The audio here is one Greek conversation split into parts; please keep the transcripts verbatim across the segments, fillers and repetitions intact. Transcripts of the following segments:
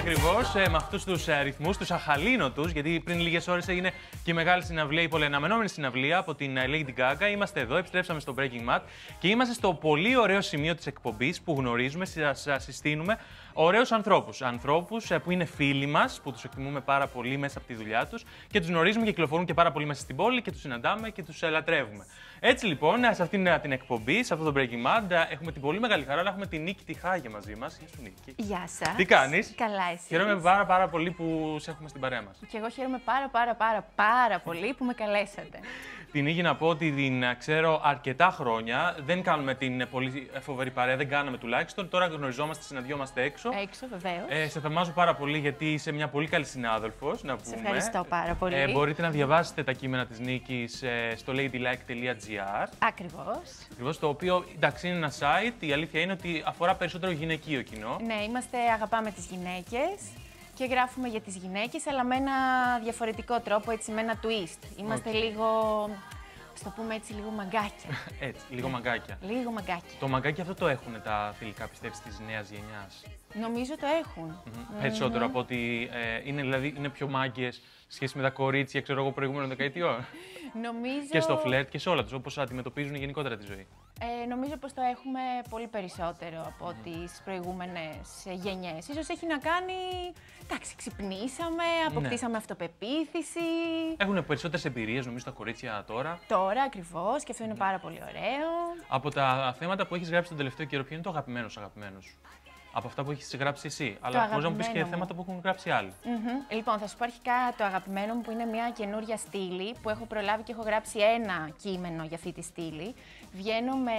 ακριβώς, με αυτούς τους ρυθμούς, τους αχαλήνοτους, γιατί πριν λίγες ώρες έγινε και η μεγάλη συναυλία, η πολυαναμενόμενη συναυλία από την Lady Gaga. Είμαστε εδώ, επιστρέψαμε στο Breaking Mad και είμαστε στο πολύ ωραίο σημείο της εκπομπής που γνωρίζουμε, σας συστήνουμε ωραίους ανθρώπους. Ανθρώπους που είναι φίλοι μας, που τους εκτιμούμε πάρα πολύ μέσα από τη δουλειά τους και τους γνωρίζουμε και κυκλοφορούν και πάρα πολύ μέσα στην πόλη και τους συναντάμε και τους λατρεύουμε. Έτσι λοιπόν, σε αυτήν την εκπομπή, σε αυτό το Breaking Mad, έχουμε την πολύ μεγάλη χαρά να έχουμε την Νίκη τη Χάγια μαζί μας. Γεια σου, Νίκη. Γεια σας. Τι κάνεις? Καλά, εσύ? Χαίρομαι πάρα, πάρα πολύ που σε έχουμε στην παρέα μας. Και εγώ χαίρομαι πάρα, πάρα, πάρα, πάρα πολύ που με καλέσατε. Την Νίκη να πω ότι την ξέρω αρκετά χρόνια. Δεν κάνουμε την πολύ φοβερή παρέα, δεν κάναμε τουλάχιστον. Τώρα γνωριζόμαστε, συναντιόμαστε έξω. Έξω, βεβαίως. Ε, σε θαυμάζω πάρα πολύ γιατί είσαι μια πολύ καλή συνάδελφος, να πούμε. Σε ευχαριστώ πάρα πολύ. Ε, μπορείτε να διαβάσετε τα κείμενα της Νίκης ε, στο ladylike τελεία gr. Ακριβώς. Ακριβώς, το οποίο εντάξει είναι ένα site. Η αλήθεια είναι ότι αφορά περισσότερο γυναικείο κοινό. Ναι, είμαστε, αγαπάμε τις γυναίκες και γράφουμε για τις γυναίκες, αλλά με ένα διαφορετικό τρόπο, έτσι με ένα twist. Είμαστε okay. λίγο, ας το πούμε έτσι, λίγο μαγκάκια. Έτσι, λίγο ναι. μαγκάκια. Λίγο μαγκάκια. Το μαγκάκι αυτό το έχουν τα θηλυκά, πιστεύεις, της νέας γενιάς? Νομίζω το έχουν. Mm-hmm. Mm-hmm. Περισσότερο από ότι ε, είναι, δηλαδή, είναι πιο μάγκες σχέση με τα κορίτσια, ξέρω εγώ, προηγούμενων δεκαετιών. Νομίζω... Και στο φλερτ και σε όλα τους, όπως αντιμετωπίζουν γενικότερα τη ζωή. Ε, νομίζω πως το έχουμε πολύ περισσότερο από mm. τις προηγούμενες γενιές. Ίσως έχει να κάνει... Εντάξει, ξυπνήσαμε, αποκτήσαμε ναι. αυτοπεποίθηση. Έχουν περισσότερες εμπειρίες, νομίζω, τα κορίτσια τώρα. Τώρα, ακριβώς, και αυτό είναι πάρα πολύ ωραίο. Από τα θέματα που έχεις γράψει τον τελευταίο καιρό, ποιο είναι το αγαπημένο σου αγαπημένο σου? Από αυτά που έχεις γράψει εσύ, το αλλά μπορείς να μου πεις και θέματα που έχουν γράψει άλλοι. Mm-hmm. Λοιπόν, θα σου πω αρχικά το αγαπημένο μου που είναι μια καινούρια στήλη που έχω προλάβει και έχω γράψει ένα κείμενο για αυτή τη στήλη. Βγαίνω με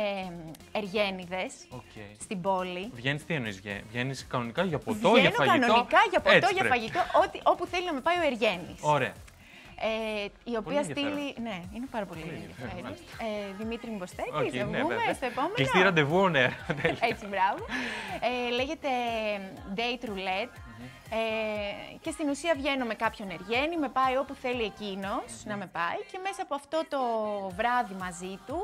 εργένιδες okay. στην πόλη. Βγαίνεις τι εννοείς, βγαίνεις κανονικά για ποτό, Βγαίνω για φαγητό? Βγαίνω κανονικά για ποτό, Έτσι για πρέπει. φαγητό, ό,τι, όπου θέλει να με πάει ο εργένης. Ωραία. Ε, η οποία στήλη. Ναι, είναι πάρα πολύ, πολύ ενδιαφέρον. Ε, Δημήτρη Μποστέκη, okay, θα ναι, βγούμε στο επόμενο. Κλειστή ραντεβού, ναι. Έτσι, μπράβο. Ε, λέγεται Date Roulette. Mm-hmm. ε, και στην ουσία βγαίνω με κάποιον εργένη, με πάει όπου θέλει εκείνος mm-hmm. να με πάει και μέσα από αυτό το βράδυ μαζί του.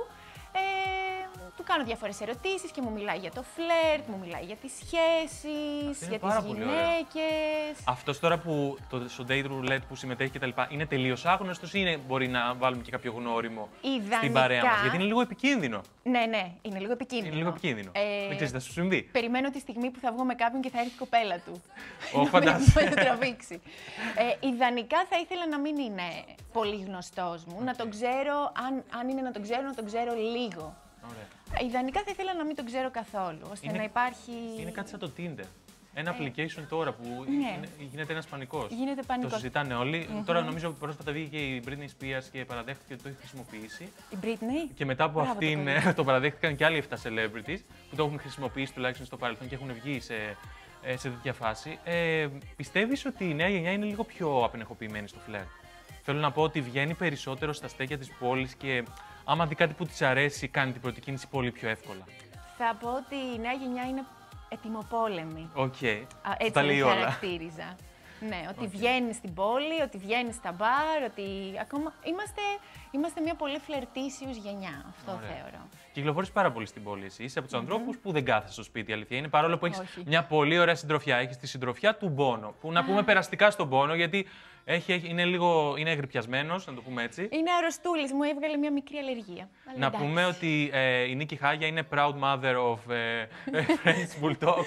Ε, του κάνω διάφορες ερωτήσεις και μου μιλάει για το φλερτ, μου μιλάει για τις σχέσεις, για τις γυναίκες. Αυτός τώρα που το, στο date roulette που συμμετέχει και τα λοιπά, είναι τελείως άγνωστος ή είναι, μπορεί να βάλουμε και κάποιο γνώριμο Ιδανικά, στην παρέα μας? Γιατί είναι λίγο επικίνδυνο. Ναι, ναι, είναι λίγο επικίνδυνο. Είναι λίγο επικίνδυνο. Ε, Δεν ξέρεις, θα σου συμβεί. Περιμένω τη στιγμή που θα βγω με κάποιον και θα έρθει η κοπέλα του. Ω, φαντάζομαι. Να το τραβήξει. ε, ιδανικά θα ήθελα να μην είναι πολύ γνωστός μου, okay. να τον ξέρω, αν, αν είναι να τον ξέρω, να τον ξέρω λίγο. Ωραία. Ιδανικά θα ήθελα να μην τον ξέρω καθόλου, ώστε είναι, να υπάρχει... Είναι κάτι σαν το Tinder. Ένα ε, application τώρα που ναι. είναι, γίνεται ένας πανικός. Γίνεται πανικός. Το συζητάνε όλοι. Mm-hmm. Τώρα νομίζω ότι πρόσφατα βγήκε η Britney Spears και παραδέχτηκε ότι το έχει χρησιμοποιήσει. Η Britney. Και μετά από Μπράβο, αυτήν το, το παραδέχτηκαν και άλλοι επτά celebrities που το έχουν χρησιμοποιήσει τουλάχιστον στο παρελθόν και έχουν βγει σε, σε τέτοια φάση. Ε, πιστεύεις ότι η νέα γενιά είναι λίγο πιο απενεχοποιημένη στο φλερτ? Θέλω να πω ότι βγαίνει περισσότερο στα στέκια της πόλης και άμα δει κάτι που της αρέσει, κάνει την πρώτη κίνηση πολύ πιο εύκολα. Θα πω ότι η νέα γενιά είναι ετοιμοπόλεμη. Οκ. Okay. Έτσι τα λέει τη όλα. χαρακτήριζα. Ναι, ότι okay. βγαίνει στην πόλη, ότι βγαίνει στα μπαρ, ότι ακόμα... Είμαστε, είμαστε μια πολύ φλερτήσιους γενιά, αυτό Ωραία. θεωρώ. Κυκλοφορείς πάρα πολύ στην πόλη εσύ. Είσαι από τους mm-hmm. ανθρώπους που δεν κάθεσαι στο σπίτι, αλήθεια είναι. Παρόλο που έχεις Όχι. μια πολύ ωραία συντροφιά. Έχεις τη συντροφιά του Μπόνο. Που να πούμε περαστικά στον Μπόνο, γιατί έχει, έχει, είναι λίγο είναι εγρυπιασμένος, να το πούμε έτσι. Είναι αρρωστούλης, μου έβγαλε μια μικρή αλλεργία. Να εντάξει. πούμε ότι ε, η Νίκη Χάγια είναι proud mother of ε, French Bulldog.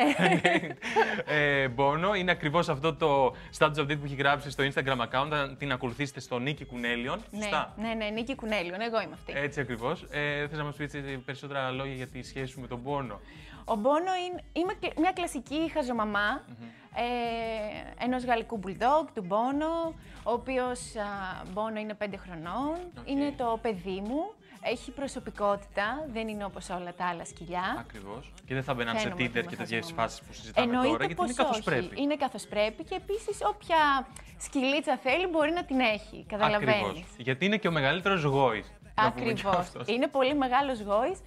ε, Μπόνο. Είναι ακριβώς αυτό το status update που έχει γράψει στο Instagram account. Αν την ακολουθήσετε στο Νίκη Κουνέλιον. Ναι, ναι, ναι, Νίκη Κουνέλιον. Εγώ είμαι αυτή. Έτσι ακριβώς. Ε, θες να μας πεις περισσότερα λόγια για τη σχέση σου με τον Μπόνο? Ο Μπόνο είναι είμαι μια κλασική χαζομαμά mm-hmm. ε, ενός γαλλικού bulldog, του Μπόνο, ο οποίος Μπόνο είναι πέντε χρονών, okay. είναι το παιδί μου, έχει προσωπικότητα, δεν είναι όπως όλα τα άλλα σκυλιά. Ακριβώς. Και δεν θα μπαίναν σε Tinder και τέτοιες φάσεις που συζητάμε Εννοείται τώρα, γιατί είναι καθώς πρέπει. Είναι καθώς πρέπει και επίσης όποια σκυλίτσα θέλει μπορεί να την έχει, καταλαβαίνεις. Ακριβώς. Γιατί είναι και ο μεγαλύτερος γόης. Ακριβώς. Είναι πολύ μεγάλος γόης.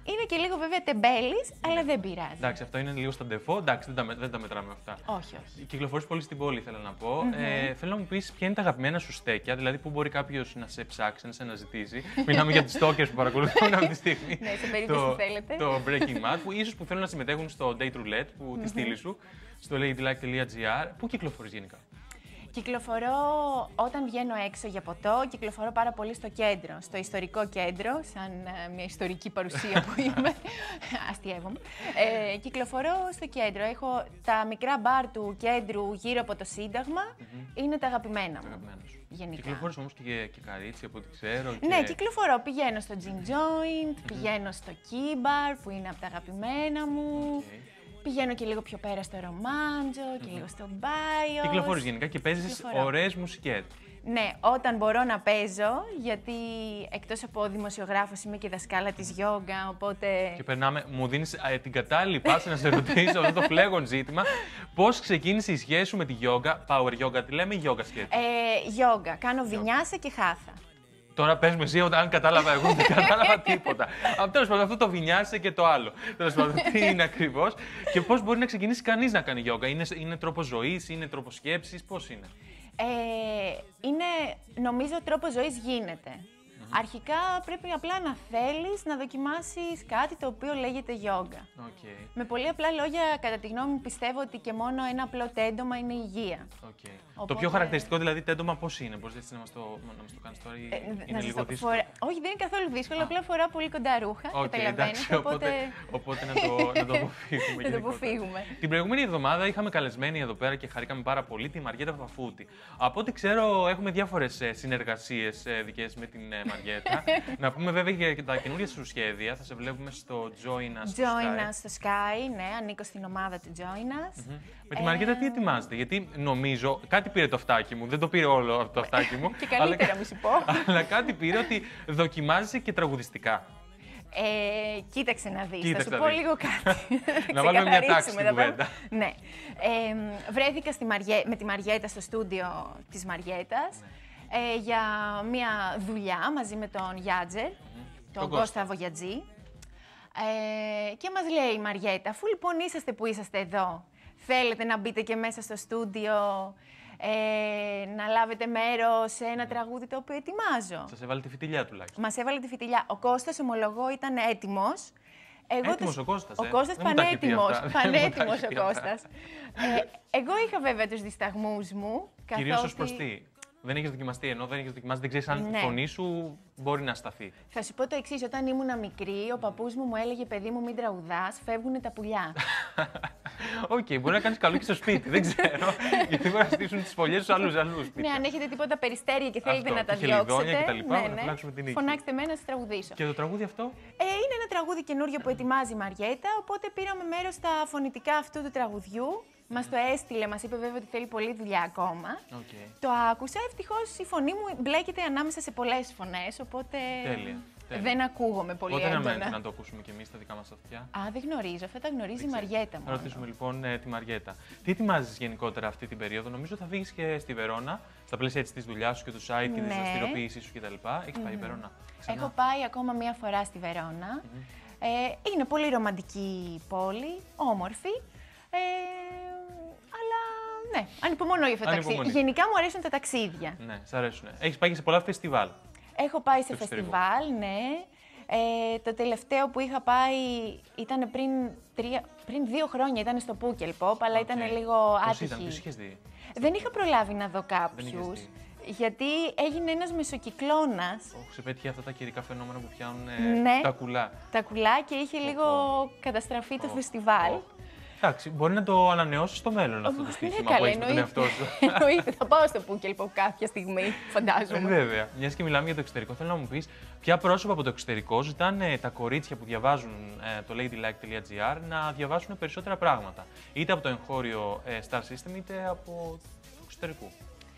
είναι και λίγο βέβαια τεμπέλης, αλλά δεν πειράζει. Εντάξει, αυτό είναι λίγο στα ντεφό. Εντάξει, δεν τα, δεν τα μετράμε αυτά. Όχι, όχι. Κυκλοφορείς πολύ στην πόλη, θέλω να πω. Mm-hmm. Ε, θέλω να μου πεις ποια είναι τα αγαπημένα σου στέκια, δηλαδή πού μπορεί κάποιος να σε ψάξει, να σε αναζητήσει. Μιλάμε για τις stalkers που παρακολουθούν αυτή τη στιγμή. Ναι, σε περίπτωση το, που θέλετε. Το Breaking Mad, που ίσως που θέλουν να συμμετέχουν στο Date Roulette, που mm-hmm. τη στήλη σου, στο ladylike.gr. Πού κυκλοφορείς γενικά? Κυκλοφορώ όταν βγαίνω έξω για ποτό, κυκλοφορώ πάρα πολύ στο κέντρο, στο ιστορικό κέντρο, σαν uh, μια ιστορική παρουσία που είμαι, αστειεύομαι. Ε, κυκλοφορώ στο κέντρο, έχω τα μικρά μπαρ του κέντρου γύρω από το Σύνταγμα, mm-hmm. είναι τα αγαπημένα μου. Αγαπημένα σου. Γενικά. Κυκλοφορείς όμως και, και καρίτσι, από ό,τι ξέρω. Και... Ναι, κυκλοφορώ, πηγαίνω στο Gin Joint, mm-hmm. πηγαίνω στο Key Bar, που είναι από τα αγαπημένα μου. Okay. Πηγαίνω και λίγο πιο πέρα στο Ρομάντζο και mm-hmm. λίγο στο Μπάιο. Κυκλοφορείς γενικά και παίζεις ωραίες μουσικές. Ναι, όταν μπορώ να παίζω, γιατί εκτός από δημοσιογράφος είμαι και δασκάλα της γιόγκα, οπότε... Και περνάμε, μου δίνεις ε, την κατάλληλη πάση να σε ρωτήσω αυτό το φλέγον ζήτημα. Πώς ξεκίνησε η σχέση σου με τη γιόγκα, power yoga, τη λέμε ή γιόγκα σχέση? Ε, γιόγκα, κάνω βινιάσα και χάθα. Τώρα πες με εσύ, αν κατάλαβα εγώ, δεν κατάλαβα τίποτα. Από τέλος πάντων, αυτό το βινιάσε και το άλλο. Τέλος πάντων, τι είναι ακριβώς και πώς μπορεί να ξεκινήσει κανείς να κάνει γιόγκα? Είναι, είναι τρόπος ζωής, είναι τρόπος σκέψης, πώς είναι? Ε, είναι, νομίζω, τρόπος ζωής γίνεται. Mm-hmm. Αρχικά πρέπει απλά να θέλεις να δοκιμάσεις κάτι το οποίο λέγεται γιόγκα. Okay. Με πολύ απλά λόγια, κατά τη γνώμη μου, πιστεύω ότι και μόνο ένα απλό τέντομα είναι υγεία. Okay. Οπότε... Το πιο χαρακτηριστικό δηλαδή τέντομα πώς είναι? Μπορείς να μας το, να μας το κάνεις τώρα ή ε, είναι λίγο δύσκολο? Φορά... Όχι, δεν είναι καθόλου δύσκολο, απλά φορά πολύ κοντά ρούχα, okay, καταλαβαίνεις, οπότε... οπότε, οπότε να, το, να το αποφύγουμε. να το αποφύγουμε. Την προηγούμενη εβδομάδα είχαμε καλεσμένη εδώ πέρα και χαρήκαμε πάρα πολύ τη Μαριέτα Φαφούτη. Από ό,τι ξέρω έχουμε διάφορες συνεργασίες δικές με την Μαριέτα. Να πούμε βέβαια και τα καινούργια σου σχέδια. Θα σε βλέπουμε στο Join Us. Join Us στο Sky, ναι, ανήκω στην ομάδα του Join Us. Mm-hmm. Με τη Μαριέτα τι ετοιμάζετε? Γιατί νομίζω κάτι πήρε το αυτάκι μου. Δεν το πήρε όλο το αυτάκι μου. Και καλύτερα, μη σου πω. Αλλά κάτι πήρε ότι δοκιμάζεσαι και τραγουδιστικά. Ε, κοίταξε να δεις, κοίταξε θα σου να πω λίγο κάτι. Να βάλουμε μια τάξη στην κουβέντα. Ναι. Ε, βρέθηκα στη Μαριέ... με τη Μαριέτα στο στούντιο της Μαριέτας ναι. ε, για μια δουλειά μαζί με τον Γιάτζερ, mm-hmm. τον, τον Κώστα Βογιατζή. Ε, και μας λέει η Μαριέτα, αφού λοιπόν είσαστε που είσαστε εδώ, θέλετε να μπείτε και μέσα στο στούντιο, ε, να λάβετε μέρος σε ένα τραγούδι το οποίο ετοιμάζω. Σας έβαλε τη φιτιλιά τουλάχιστον. Μας έβαλε τη φιτιλιά. Ο Κώστας, ομολογώ, ήταν έτοιμος. Εγώ έτοιμος το... ο Κώστας, Ο Κώστας ε? πανέτοιμος, πανέτοιμος ο Κώστας. ε, εγώ είχα βέβαια τους δισταγμούς μου. Καθότι... Κυρίως ως προς τι? Δεν έχεις δοκιμαστεί, ενώ δεν έχεις δοκιμάσει, δεν ξέρεις αν ναι. η φωνή σου μπορεί να σταθεί. Θα σου πω το εξής, όταν ήμουν μικρή, ο παππούς μου μου έλεγε, παιδί μου, μην τραγουδάς, φεύγουνε τα πουλιά. Οκ, okay, μπορεί να κάνεις καλό και στο σπίτι, δεν ξέρω. Γιατί μπορεί να στήσουν τις φωλιές στους άλλους αλλούς. Ναι, αν έχετε τίποτα περιστέρια και θέλετε αυτό, να τα διώξετε. Και τα λοιπά, ναι, ναι. Την φωνάξτε με να σας τραγουδήσω. Και το τραγούδι αυτό? Ε, είναι ένα τραγούδι καινούριο που ετοιμάζει η Μαριέτα, οπότε πήραμε μέρος στα φωνητικά αυτού του τραγουδιού. Μας το έστειλε, μας είπε βέβαια ότι θέλει πολλή δουλειά ακόμα. Okay. Το άκουσα, ευτυχώς η φωνή μου μπλέκεται ανάμεσα σε πολλές φωνές, οπότε τέλεια, τέλεια. δεν ακούγομαι πολύ Πότε έντονα. Πότε να το ακούσουμε κι εμείς στα δικά μας αυτιά? Α, δεν γνωρίζω, αυτά τα γνωρίζει η Μαριέτα μόνο. Θα ρωτήσουμε λοιπόν ε, τη Μαριέτα. Τι ετοιμάζεις γενικότερα αυτή την περίοδο? Νομίζω θα φύγεις και στη Βερόνα, στα πλαίσια της δουλειάς σου και του site και ναι. της δραστηριοποίησης σου κτλ. Έχεις πάει mm-hmm. Βερόνα? Ξανά? Έχω πάει ακόμα μία φορά στη Βερόνα. Mm-hmm. ε, είναι πολύ ρομαντική πόλη, όμορφη. Ε, αλλά ναι, ανυπομονώ για αυτό το ταξίδι. Γενικά μου αρέσουν τα ταξίδια. Ναι, σ' αρέσουν. Έχεις πάει και σε πολλά φεστιβάλ? Έχω πάει σε φεστιβάλ, ναι. Ε, το τελευταίο που είχα πάει ήταν πριν, τρία, πριν δύο χρόνια, ήταν στο Πούκελποπ, αλλά okay. ήταν λίγο άτυχη. Ήταν, ποιος είχες δει? Δεν είχα προλάβει να δω κάποιους. Γιατί έγινε ένας μεσοκυκλώνας. Oh, σε πέτυχε αυτά τα καιρικά φαινόμενα που πιάνουν ε, ναι, τα κουλά. Τα κουλά και είχε oh, λίγο oh. καταστραφεί το oh, φεστιβάλ. Oh. Εντάξει, μπορεί να το ανανεώσεις στο μέλλον αυτό το στοίχημα ναι, που έχεις με τον εαυτό σου. Εννοείται, θα πάω στο Πούκελποπ κάποια στιγμή, φαντάζομαι. Ε, βέβαια. Μιας και μιλάμε για το εξωτερικό, θέλω να μου πεις ποια πρόσωπα από το εξωτερικό ζητάνε τα κορίτσια που διαβάζουν ε, το ladylike.gr να διαβάσουν περισσότερα πράγματα. Είτε από το εγχώριο ε, Star System, είτε από το εξωτερικό.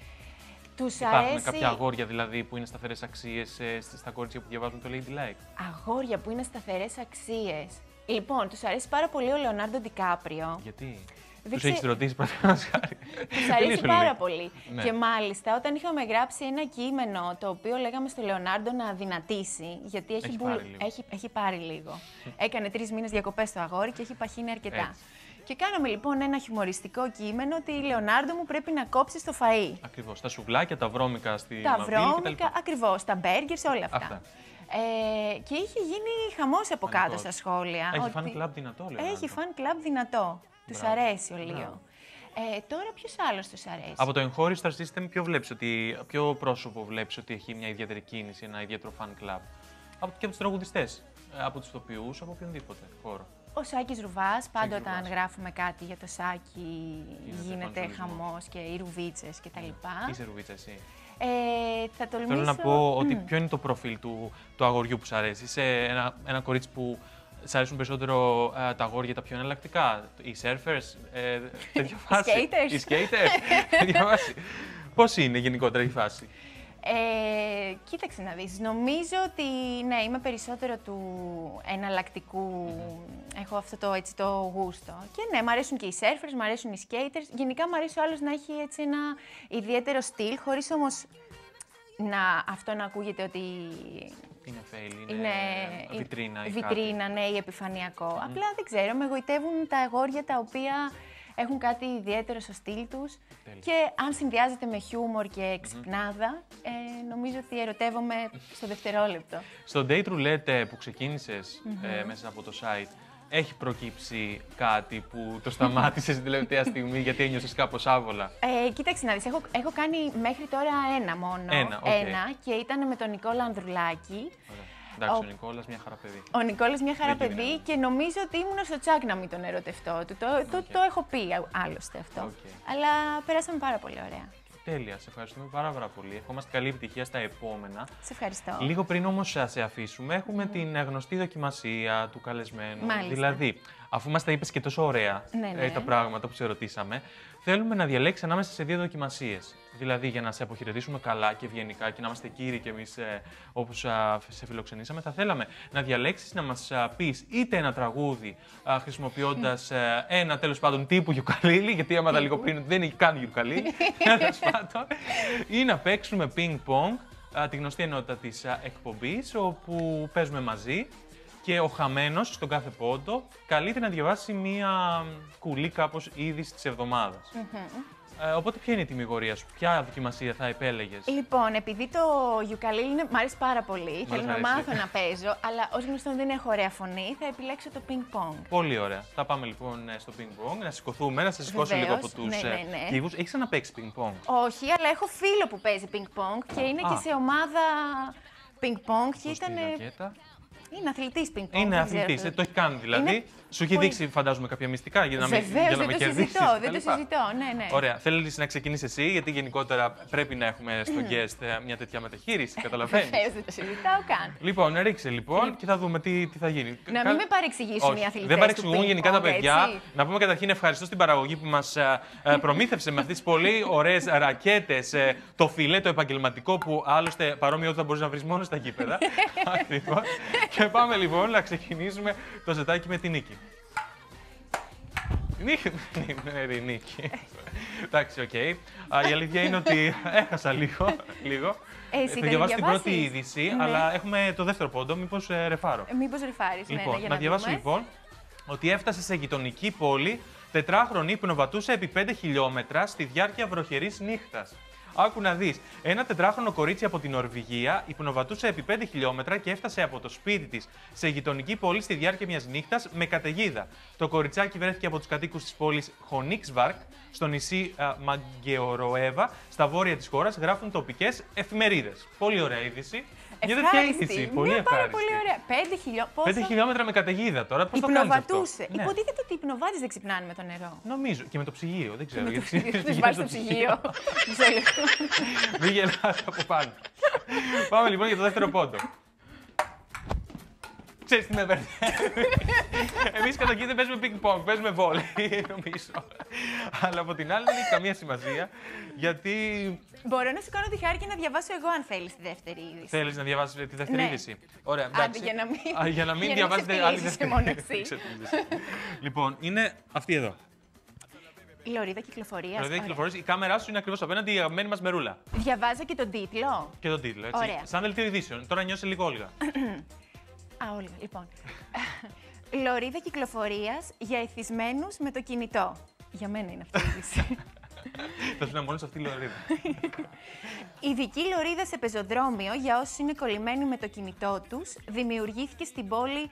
Τους Υπάρχουν αρέσει... κάποια αγόρια δηλαδή που είναι σταθερές αξίες ε, στα κορίτσια που διαβάζουν το Ladylike? Αγόρια που είναι σταθερές αξίες. Λοιπόν, τους αρέσει πάρα πολύ ο Λεωνάρντο Ντικάπριο. Γιατί? Τους έχεις ρωτήσει παραδείγματος χάρη? Τους αρέσει πάρα πολύ. Ναι. Και μάλιστα, όταν είχαμε γράψει ένα κείμενο το οποίο λέγαμε στο Λεωνάρντο να δυνατήσει, γιατί έχει, έχει, μπου... πάρει, λίγο. έχει, έχει πάρει λίγο. Έκανε τρεις μήνες διακοπές στο αγόρι και έχει παχύνει αρκετά. Έτσι. Και κάναμε λοιπόν ένα χιουμοριστικό κείμενο ότι η Λεωνάρντο μου πρέπει να κόψει το φαΐ. Ακριβώς. Τα σουβλάκια, τα βρώμικα στη Τα μαύρη βρώμικα, ακριβώς. Τα μπέργκερς, όλα αυτά. αυτά. Ε, και είχε γίνει χαμός από κάτω στα σχόλια. Έχει ότι... φαν κλαμπ δυνατό, λέω. Έχει φαν κλαμπ δυνατό. Τους αρέσει ο Λίο. Ε, τώρα ποιος άλλος τους αρέσει? Από το εγχώριο Star System, ποιο, βλέπεις ότι, ποιο πρόσωπο βλέπεις ότι έχει μια ιδιαίτερη κίνηση, ένα ιδιαίτερο fan club? Από, και από τους τραγουδιστές, από τους ηθοποιούς, από οποιονδήποτε χώρο. Ο Σάκης Ρουβάς, πάντα όταν Ρουβάς. γράφουμε κάτι για το Σάκη γίνεται, γίνεται χαμός και οι ρουβίτσες κτλ. Yeah. Είσαι ρουβίτσα εσύ? Ε, θα τολμήσω... Θέλω να πω ότι ποιο είναι το προφίλ του, του αγοριού που σ' αρέσει? Είσαι ένα, ένα κορίτσι που σ' αρέσουν περισσότερο ε, τα αγόρια τα πιο εναλλακτικά, οι surfers, ε, τέτοια φάση. Οι skaters. Οι skaters, τέτοια φάση. Πώς είναι γενικότερα η φάση? Ε, κοίταξε να δεις, νομίζω ότι ναι, είμαι περισσότερο του εναλλακτικού, mm-hmm. έχω αυτό το, έτσι, το γούστο. Και ναι, μου αρέσουν και οι surfers, μου αρέσουν οι skaters, γενικά μου αρέσει ο άλλος να έχει έτσι ένα ιδιαίτερο στυλ, χωρίς όμως να, αυτό να ακούγεται ότι είναι fail, είναι, είναι βιτρίνα ή βιτρίνα, κάτι. Ναι, ή επιφανειακό. Mm. Απλά δεν ξέρω, με εγωιτεύουν τα αγόρια τα οποία έχουν κάτι ιδιαίτερο στο στυλ τους. Τέλει. Και αν συνδυάζεται με χιούμορ και ξυπνάδα, mm-hmm. ε, νομίζω ότι ερωτεύομαι στο δευτερόλεπτο. Στο Date Roulette που ξεκίνησες mm-hmm. ε, μέσα από το site, έχει προκύψει κάτι που το σταμάτησες την τελευταία στιγμή γιατί ένιωσες κάπως άβολα? Ε, κοίταξε να δεις, έχω, έχω κάνει μέχρι τώρα ένα μόνο. Ένα, okay. ένα και ήταν με τον Νικόλα Ανδρουλάκη. Ωραία. Εντάξει, ο, ο Νικόλας μια χαρά παιδί. Ο Νικόλας μια χαρά παιδί και νομίζω ότι ήμουν στο τσάκ να μην τον ερωτευτώ. Το, okay. το, το έχω πει άλλωστε αυτό. Okay. Αλλά περάσαμε πάρα πολύ ωραία. Τέλεια, σε ευχαριστούμε πάρα, πάρα πολύ. Ευχόμαστε καλή επιτυχία στα επόμενα. Σε ευχαριστώ. Λίγο πριν όμως σε αφήσουμε, έχουμε mm. την γνωστή δοκιμασία του καλεσμένου. Μάλιστα. Δηλαδή, αφού μας τα είπες και τόσο ωραία ναι, ναι. τα πράγματα που σε ρωτήσαμε, θέλουμε να διαλέξεις ανάμεσα σε δύο δοκιμασίες. Δηλαδή, για να σε αποχαιρετήσουμε καλά και ευγενικά και να είμαστε κύριοι κι εμείς ε, όπως α, σε φιλοξενήσαμε, θα θέλαμε να διαλέξεις να μας α, πεις είτε ένα τραγούδι α, χρησιμοποιώντας ε, ένα τέλος πάντων τύπου γιουκαλίλι, γιατί άμα τα λίγο πριν δεν έχει καν γιουκαλίλι, τέλος πάντων, ή να παίξουμε ping-pong, τη γνωστή ενότητα της α, εκπομπής, όπου παίζουμε μαζί. Και ο χαμένος στον κάθε πόντο καλείται να διαβάσει μία κουλή κάπως είδηση της εβδομάδας. Mm-hmm. Ε, οπότε ποια είναι η τιμιγορία σου, ποια δοκιμασία θα επέλεγες? Λοιπόν, επειδή το γιουκαλίλι μ' αρέσει πάρα πολύ, θέλω να μάθω να παίζω, αλλά ως γνωστό δεν έχω ωραία φωνή, θα επιλέξω το ping-pong. Πολύ ωραία. Θα πάμε λοιπόν στο ping-pong, να σηκωθούμε, να σε σηκώσω λίγο από τους ναι, ναι, ναι. κύβους. Έχεις ξαναπαίξει ping-pong? Όχι, αλλά έχω φίλο που παίζει ping-pong και είναι Α. και σε ομάδα ping-pong και ήταν. Είναι αθλητής ping-pong. Είναι αθλητής, το έχει κάνει δηλαδή. Είναι... Σου έχει δείξει, φαντάζομαι, κάποια μυστικά για να, Βεβαίως, για να με κερδίσεις. Βεβαίως, δεν το συζητώ, ναι, ναι. Ωραία. Θέλεις να ξεκινήσεις εσύ, γιατί γενικότερα πρέπει να έχουμε στο guest μια τέτοια μεταχείριση, καταλαβαίνεις. Βεβαίως, δεν το συζητάω καν. Λοιπόν, ρίξε λοιπόν και θα δούμε τι, τι θα γίνει. Να μην με παρεξηγήσουν οι αθλητές. Δεν παρεξηγούν γενικά τα παιδιά. Έτσι. Να πούμε καταρχήν ευχαριστώ στην παραγωγή που μας προμήθευσε με αυτές τις πολύ ωραίες ρακέτες, το φιλέ, το επαγγελματικό που άλλωστε παρόμοιο θα μπορείς να βρεις μόνο στα γήπεδα. Και πάμε λοιπόν να ξεκινήσουμε το σετάκι με την Νίκη. Νίκη, ναι, Νίκη. Εντάξει, οκ. Η αλήθεια είναι ότι έχασα λίγο. λίγο. Εσύ θα διαβάσω την πρώτη είδηση, ναι. αλλά έχουμε το δεύτερο πόντο. Μήπως ε, ρεφάρω. Ε, μήπως ρεφάρεις, λοιπόν, ναι, ναι, για να, να διαβάσω δούμε. λοιπόν ότι έφτασε σε γειτονική πόλη τετράχρονη που νοβατούσε επί πέντε χιλιόμετρα στη διάρκεια βροχερής νύχτας. Άκου να δεις. Ένα τετράχρονο κορίτσι από την Νορβηγία υπνοβατούσε επί πέντε χιλιόμετρα και έφτασε από το σπίτι της σε γειτονική πόλη στη διάρκεια μιας νύχτας με καταιγίδα. Το κοριτσάκι βρέθηκε από τους κατοίκους της πόλης Χονίξβαρκ στο νησί Μαγκεωροέβα, στα βόρεια της χώρας, γράφουν τοπικές εφημερίδες. Πολύ ωραία είδηση. Μια τέτοια είδηση. Πολύ ευχάριστη. Πάρα πολύ ωραία. Πέντε, χιλιό... πέντε χιλιόμετρα με καταιγίδα τώρα. Πώς το κάνεις αυτό? Υπνοβατούσε. Ναι. Υποτίθεται ότι οι υπνοβάτες δεν ξυπνάνε με το νερό. Νομίζω. Και με το ψυγείο. Δεν ξέρω. Τους βάζεις στο ψυγείο. Μην γελάς από πάνω. Πάμε λοιπόν για το δεύτερο πόντο. Ξέρεις τι με μπερδεύει. Εμείς καταρχήν δεν παίζουμε ping-pong, παίζουμε βόλεϊ, νομίζω. Αλλά από την άλλη δεν έχει καμία σημασία, γιατί... Μπορώ να σου κάνω τη χάρη και να διαβάσω εγώ, αν θέλεις, τη δεύτερη είδηση. Θέλεις να διαβάσεις τη δεύτερη ναι. είδηση? Ωραία, εντάξει. Άντε, για να μην, Α, για να μην διαβάσετε άλλη δεύτερη είδηση. Λοιπόν, είναι αυτή εδώ. Λωρίδα κυκλοφορίας. Λωρίδα κυκλοφορίας. Η κάμερά σου είναι ακριβώς απέναντι, η αγαπημένη μας μερούλα. Διαβάζω και τον τίτλο. Και τον τίτλο, έτσι. Ωραία. Σαν δελτίο ειδήσεων. Τώρα νιώσε λίγο Όλγα. Α, Όλγα, λοιπόν. Λωρίδα κυκλοφορίας για εθισμένους με το κινητό. Για μένα είναι αυτή η είδηση. Θα σου να μόνο σε αυτή η λωρίδα. Ειδική λωρίδα σε πεζοδρόμιο για όσους είναι κολλημένοι με το κινητό τους δημιουργήθηκε στην πόλη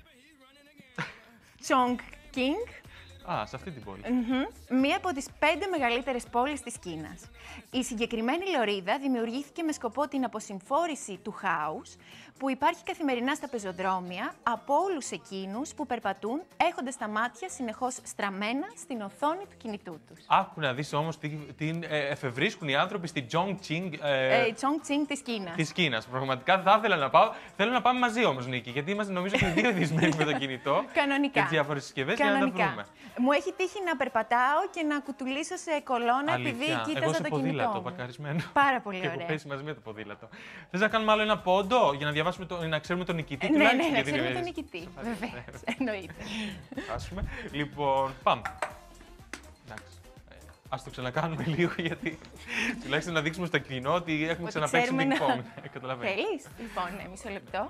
Chongqing. Α, σε αυτή την πόλη. Mm-hmm. Μία από τις πέντε μεγαλύτερες πόλεις της Κίνας. Η συγκεκριμένη λωρίδα δημιουργήθηκε με σκοπό την αποσυμφόρηση του χάους που υπάρχει καθημερινά στα πεζοδρόμια από όλους εκείνους που περπατούν έχοντας τα μάτια συνεχώς στραμμένα στην οθόνη του κινητού τους. Άκου να δεις όμως τι, τι ε, εφευρίσκουν οι άνθρωποι στη Chongqing ε, ε, Chongqing της Κίνας. Της Κίνας. Πραγματικά θα ήθελα να πάω. Θέλω να πάμε μαζί όμως, Νίκη, γιατί είμαστε νομίζω και δύο ειδισμένοι με το κινητό. Κανονικά. Και τις διάφορες συσκευές για να τα βρούμε. Μου έχει τύχει να περπατάω και να κουτουλήσω σε κολόνα επειδή κοίταζα Εγώ σε το ποδήλατο, κινητό. παρκαρισμένο. Πάρα πολύ Και ωραία. έχω πέσει μαζί με το ποδήλατο. Θες να κάνουμε άλλο ένα πόντο για να διαβάσουμε το, να ξέρουμε τον νικητή. Ναι, ναι, τουλάχιστον, να γιατί ξέρουμε είναι- τον νικητή. Βεβαίως, εννοείται. Άσουμε. Λοιπόν, πάμε. Εντάξει. Ε, Ας το ξανακάνουμε λίγο, γιατί τουλάχιστον να δείξουμε στο κοινό ότι έχουμε Ότι ξαναπαίξει ξέρουμε ping να- pong. Ε, καταλαβαίνεις. Θέλεις? Λοιπόν, ναι, μισό λεπτό.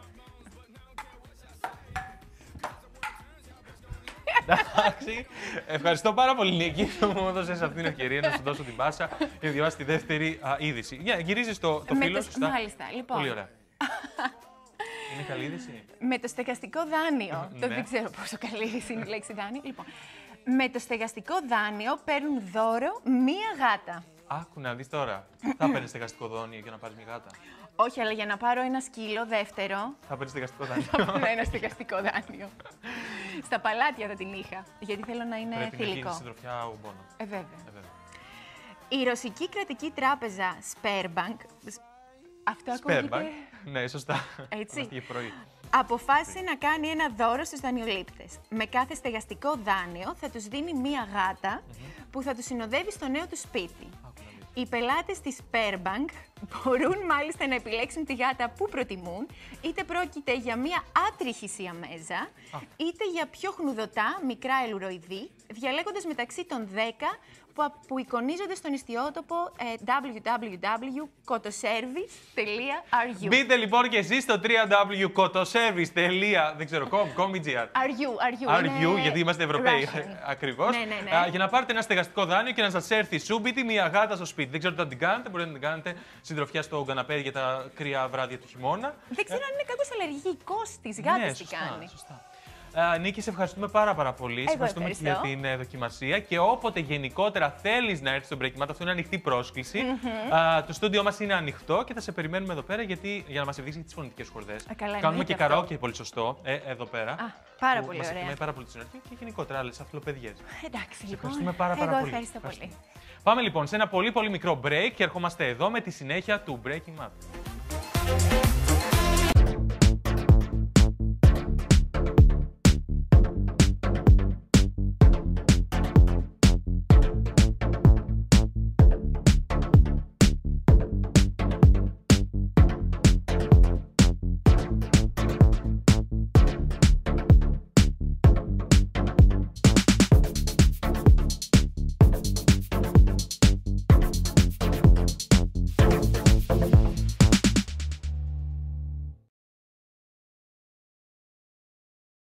Εντάξει. Ευχαριστώ πάρα πολύ, Νίκη, που μου έδωσες αυτή την ευκαιρία να σου δώσω την πάσα για να διαβάσει τη δεύτερη α, είδηση. Για, γυρίζεις το, το Με φύλλο, το- σωστά. μάλιστα, λοιπόν. Πολύ ωραία. Είναι καλή είδηση. Με το στεγαστικό δάνειο. Ναι. Το δεν ξέρω πόσο καλή είδηση είναι η λέξη δάνειο. Λοιπόν, με το στεγαστικό δάνειο παίρνουν δώρο μία γάτα. Άκου να δεις τώρα. Θα παίρνεις στεγαστικό δόνιο για να πάρεις μια γάτα. Όχι, αλλά για να πάρω ένα σκύλο δεύτερο, Θα παίρνεις στεγαστικό δόνιο. θα ένα στεγαστικό δάνειο. Στα παλάτια θα την είχα, γιατί θέλω να είναι Πρέπει να γίνει θηλυκό. συντροφιά ο Μπόνο. Ε, βέβαια. Ε, βέβαια. Η ρωσική κρατική τράπεζα Sberbank. Αυτό ακούγεται. Σπέρμπανκ. Ναι, σωστά. Έτσι. Είμαστε και πρωί. Αποφάσισε να κάνει ένα δώρο στους δανειολήπτες. Με κάθε στεγαστικό δάνειο θα τους δίνει μία γάτα που θα τους συνοδεύει στο νέο του σπίτι. Άκου να δεις. Οι πελάτες της Sberbank μπορούν μάλιστα να επιλέξουν τη γάτα που προτιμούν, είτε πρόκειται για μία άτριχη σιαμέζα, είτε για πιο χνουδωτά μικρά ελουροειδή, διαλέγοντας μεταξύ των δέκα που, που εικονίζονται στον ιστιότοπο ε, double-u double-u double-u τελεία kotoservice τελεία r u. Μπείτε λοιπόν και εσείς στο double-u double-u double-u τελεία kotoservice τελεία com ή gr. Are you, Are you, γιατί είμαστε Ευρωπαίοι. Russian. Ακριβώς. Ναι, ναι, ναι. Α, για να πάρετε ένα στεγαστικό δάνειο και να σας έρθει σούμπιτι μια γάτα στο σπίτι. Δεν ξέρω τι θα την κάνετε. Μπορείτε να την κάνετε συντροφιά στο καναπέ για τα κρύα βράδια του χειμώνα. Δεν ξέρω αν είναι κάποιος αλλεργικός της γάτας Ναι, τι σωστά, κάνει. σωστά. Α, Νίκη, σε ευχαριστούμε πάρα, πάρα πολύ. Σε ευχαριστούμε και για ευχαριστώ. την ε, δοκιμασία. Και όποτε γενικότερα θέλεις να έρθεις στο Breaking Mad, αυτό είναι ανοιχτή πρόσκληση. Α, το στούντιό μας είναι ανοιχτό και θα σε περιμένουμε εδώ πέρα γιατί, για να μας δείξει τις φωνητικές χορδές. Α, καλά, Κάνουμε και εννοείται αυτό. καραόκε πολύ σωστό ε, εδώ πέρα. Α, πάρα που πολύ μας ωραία. εκτιμάει πάρα πολύ τη συνεργασία και γενικότερα άλλες αφιλοπαιδιές. Εντάξει, λοιπόν. ευχαριστούμε πάρα, πάρα Εγώ πολύ. ευχαριστώ πολύ. Ευχαριστούμε. Πάμε λοιπόν σε ένα πολύ πολύ μικρό break και ερχόμαστε εδώ με τη συνέχεια του Breaking Mad.